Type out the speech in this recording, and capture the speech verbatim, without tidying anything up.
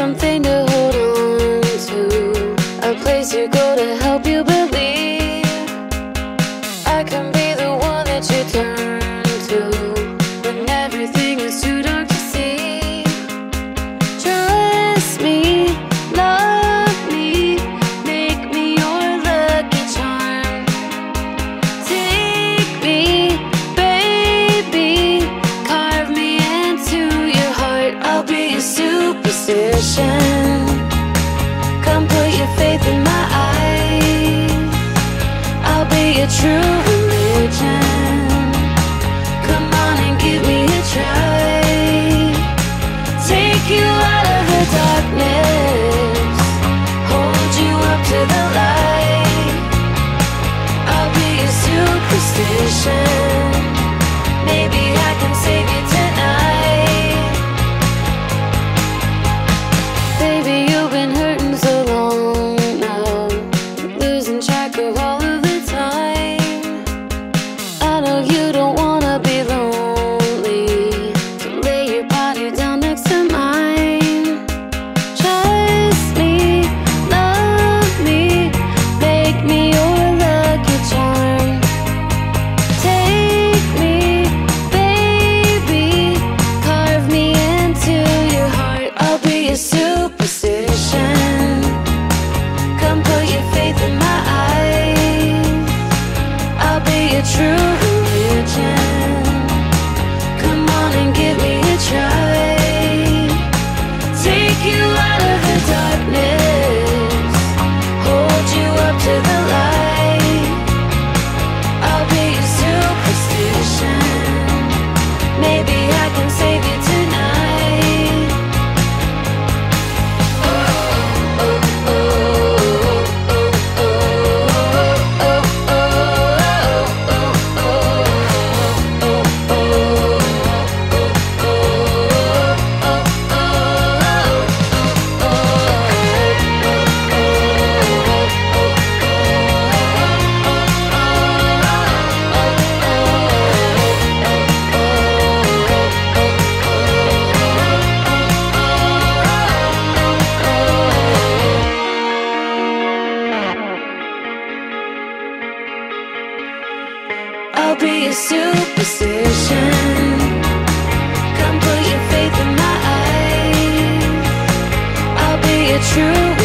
something to hold on to, a place you go to help you believe. I can be the one that you turn to when everything is too dark to see. Trust me, love me, make me your lucky charm. Take me, baby, carve me into your heart. I'll be your superstition. Come put your faith in my eyes. I'll be your true religion. Come on and give me a try. Take you out of the darkness, hold you up to the light. I'll be your superstition. Maybe I can save you tonight. Baby, you've been hurting so long now, losing track of all of the time. I know you don't wanna be lonely, so lay your body down next to mine. Trust me, love me, make me your lucky charm. Take me, baby, carve me into your heart. I'll be your superstition. Come put your faith in my eyes. I'll be your true religion. Come on and give me a try. Take you out of the darkness, hold you up to the light. I'll be your superstition. Maybe I can save you tonight. Oh, oh, oh, oh, oh, oh, oh, I'll be your superstition. Come put your faith in my eyes. I'll be your true